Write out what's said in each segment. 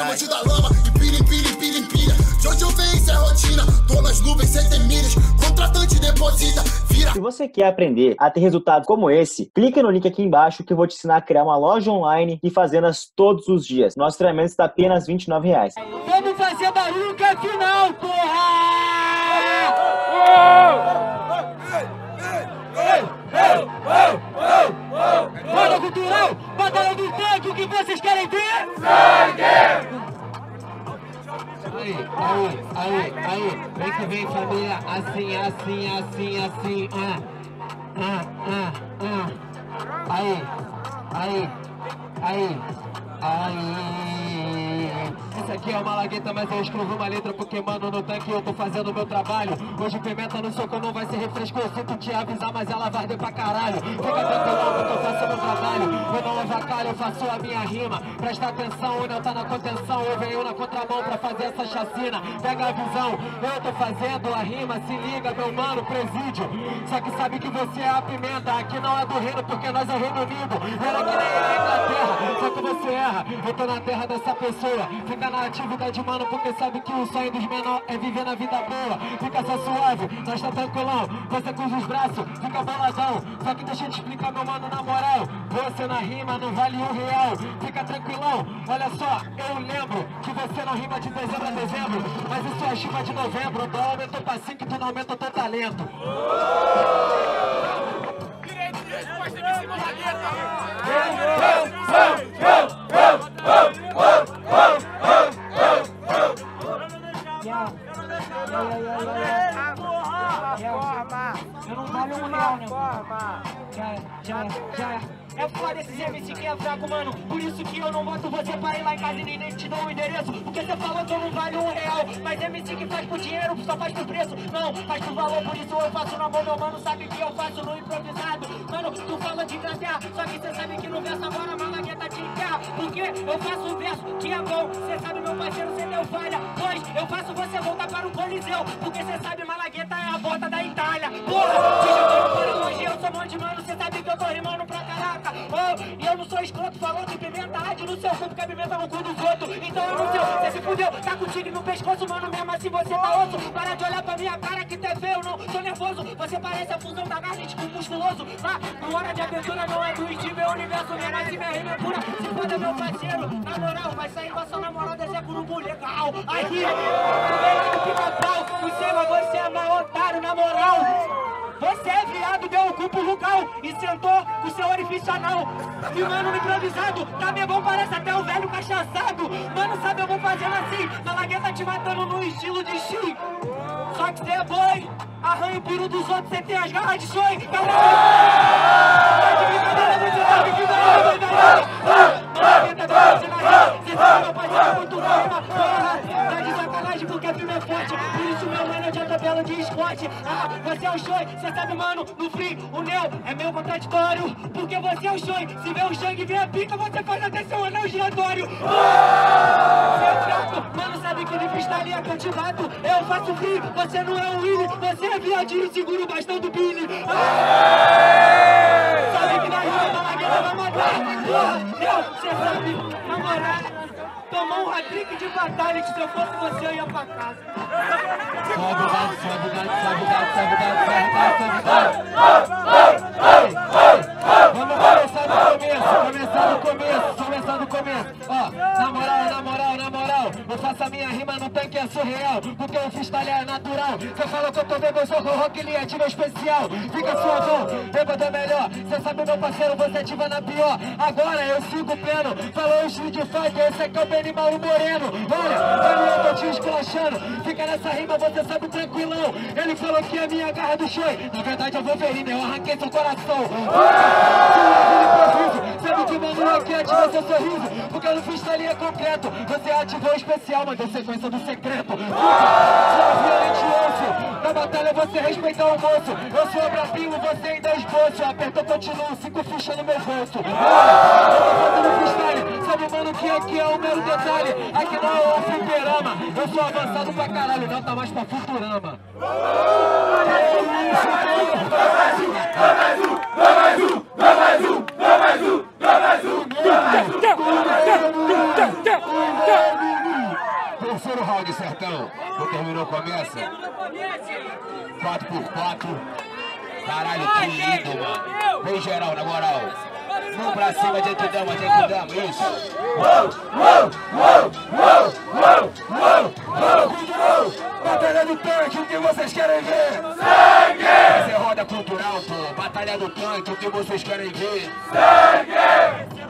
diamante da lama, empilha, empilha, empilha, empilha. De onde eu venho, isso é rotina. Tô nas nuvens, sem ter milhas. Contratante deposita, vira. Se você quer aprender a ter resultados como esse, clica no link aqui embaixo que eu vou te ensinar a criar uma loja online e fazê-las todos os dias. Nosso treinamento está apenas R$ 29,00. Vamos fazer barulho que é final, porra! Bora cultural, batalha do tanque, o que vocês querem ver? Sangue! Aí, vem que vem família, assim, aí. Essa aqui é uma lagueta, mas eu escrevo uma letra porque, mano, no tanque eu tô fazendo o meu trabalho. Hoje pimenta no soco não vai ser refresco, eu sinto te avisar, mas ela vai arder pra caralho. Fica tranquilo porque eu faço o meu trabalho. Eu não avacalho, eu faço a minha rima. Presta atenção, o não tá na contenção. Eu venho na contramão pra fazer essa chacina. Pega a visão, eu tô fazendo a rima. Se liga, meu mano, presídio. Só que sabe que você é a pimenta. Aqui não é do reino porque nós é Reino Unido. Era que nem a Inglaterra, só que você erra. Eu tô na terra dessa pessoa. Fica na atividade, mano, porque sabe que o sonho dos menores é viver na vida boa. Fica só suave, nós tá tranquilão. Você cruza os braços, fica boladão. Só que deixa eu te explicar, meu mano, na moral. Você na rima não vale R$1. Fica tranquilão, olha só, eu lembro que você não rima de dezembro a dezembro, mas isso é rima de novembro. O dólar aumentou pra 5 e tu não aumenta o teu talento. Direito de resposta de cima da letra. Eu não valho R$1, né? Já. É foda esses MC que é fraco, mano. Por isso que eu não boto você pra ir lá em casa e nem te dou o endereço. Porque você falou que eu não valho R$1. Mas MC que faz por dinheiro só faz por preço. Não, faz por valor, por isso eu faço na mão. Meu mano sabe que eu faço no improvisado. Mano, tu fala de Inglaterra, só que você sabe que no verso agora a malagueta te enterra. Porque eu faço um verso que é bom. Você sabe, meu parceiro, você deu falha. Pois eu faço você voltar para o Coliseu. Porque você sabe, malagueta é a bota da Itália. Porra, te jogando para hoje, eu sou bom de mano. Você sabe que eu tô rimando pra caraca. Oh, e eu não sou escroto, falou de pimenta, rádio no seu cu, que a pimenta no cu dos outros. Então eu não sei, você se fudeu, tá com tigre no pescoço, mano, mesmo assim você tá osso. Para de olhar pra minha cara que tu é feio, não, tô nervoso. Você parece a fusão da Garnet com o musculoso. Ah, no hora de aventura não é do meu universo, minha nasce, minha rima é pura. Se foda meu parceiro, na moral, vai sair com a sua namorada, esse é curubu legal. Aí, tu vem lá no pica-pau, você é mau otário, na moral. Você é viado, deu o cu pro Rugal e sentou com seu orifício anal. E mano, no improvisado, tá bem bom, parece até o velho cachaçado. Mano, sabe, eu vou fazendo assim, malagueta te matando no estilo de X. Só que cê é boi, arranha o peru dos outros, cê tem as garras de sonho. Porque a firma é forte, por isso meu mano eu te atropelo de Scott. Ah, você é o show, cê sabe mano, no free, o Neo é meu contraditório. Porque você é o show, se vê o Shang e vê a pica, você faz até seu anel giratório. Você é fraco, mano, sabe que de freestyle é que eu te mato. Eu faço free, você não é o Willy, você é viadinho, segura o bastão do Billy. Sabe que na rima da lagueira vai matar. Você sabe, na moral. Tomou um hat-trick de batalha que se eu fosse você eu ia pra casa. Sobe o gato, sobe o gato, sobe o gato, sobe o gato, sobe o gato. Vamos começar do começo. Ó, na moral, eu faço a minha rima no tanque é surreal. Porque o freestyle é natural. Você falou que eu tô vendo, eu sou rock, ele é ativo especial. Fica suavão, bêbado é melhor. Você sabe, meu parceiro, você ativa na pior. Agora eu sigo pleno. Falou o Street Fighter, esse aqui é o Benny Malu Moreno. Olha, eu tô te esculachando. Fica nessa rima, você sabe, tranquilão. Ele falou que é minha garra do show. Na verdade eu vou ver, eu arranquei seu coração. Sabe que o mano aqui ativa seu sorriso. Porque no freestyle é concreto. Você ativou o especial, mas deu sequência do secreto. Na batalha você respeita o almoço. Eu sou obra-prima, você ainda esboço. Apertou, continuo, 5 fichas no meu bolso. Eu tô fazendo freestyle. Sabe, mano, que aqui é o mero detalhe. Aqui não é o fliperama. Eu sou avançado pra caralho, não tá mais pra Futurama. terceiro round, Sertão. Não terminou, começa? 4x4. Caralho, que lindo, mano. Vem geral, na moral. Vamos pra cima, adiantamos, isso. Batalha do tanque, o que vocês querem ver? Sangue! Essa é roda cultural, pô. Batalha do tanque, o que vocês querem ver? Sangue!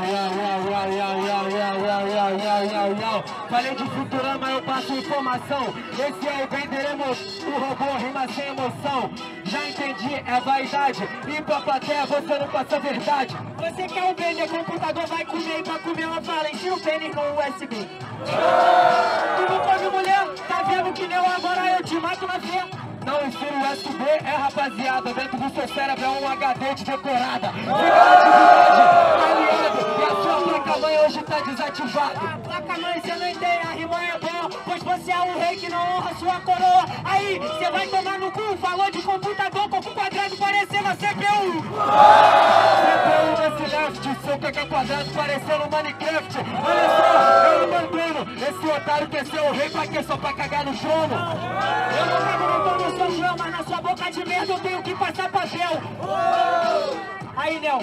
Falei de Futurama, eu passo informação. Esse é o Bender, o robô rima sem emoção. Já entendi, é vaidade. E pra plateia você não passa a verdade. Você quer um Bender, computador vai comer. E pra comer ela fala, ensina o Bender no USB. Tu não come mulher, tá vendo que nem eu agora eu te mato na fé. Não ensino USB, é rapaziada. Dentro do seu cérebro é um HD de decorada. Aliado, e a sua placa-mãe hoje tá desativada. Placa-mãe, você não entende, a rima é boa. Pois você é um rei que não honra sua coroa. Aí, você vai tomar no cu, falou de computador com o quadrado parecendo a CPU. CPU nesse left, seu PK quadrado parecendo Minecraft. Olha só, eu abandono. Esse otário quer ser o rei pra quê? Só pra cagar no trono. Eu não cago no trono. Mas na sua boca de merda eu tenho que passar papel. Aí, Nel.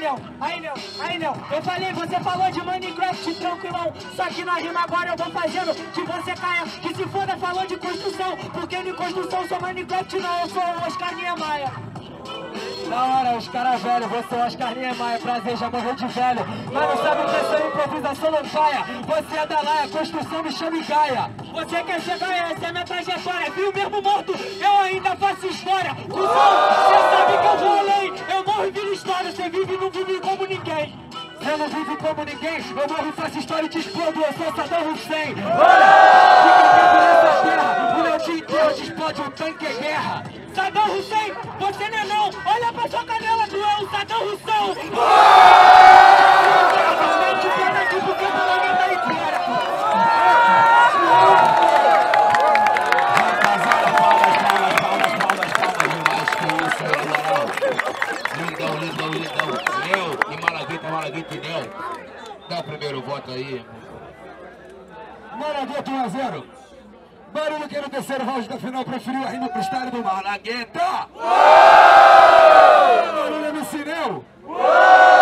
Eu falei, você falou de Minecraft, tranquilão. Só que na rima agora eu vou fazendo que você caia. Que se foda, falou de construção. Porque de construção sou Minecraft, não, eu sou o Oscar Niemeyer. Da hora, os caras velhos, você é o Oscar Niemeyer, prazer, já morreu de velho. Mas não sabe o que é ser improvisação não paia. Você é da laia, construção me chama e gaia. Você quer ser gaia, essa é minha trajetória. Viu mesmo morto, eu ainda faço história. Você sabe que eu vou além, eu morro e viro história. Você vive e não vive como ninguém. Você não vive como ninguém, eu morro e faço história e te explodo, eu sou Saddam Hussein. Olha, fica tempo nessa terra, o meu dia inteiro te explode um tanque é guerra. Saddam Hussein, você não é não, olha pra sua canela, tu é o Saddam Hussein. Lindão. Nel e Malagueta e Nel. Dá o primeiro voto aí. Malagueta 1-0. Barulho que no terceiro round da final preferiu a rima pro estádio do Malagueta. Barulho no Nel.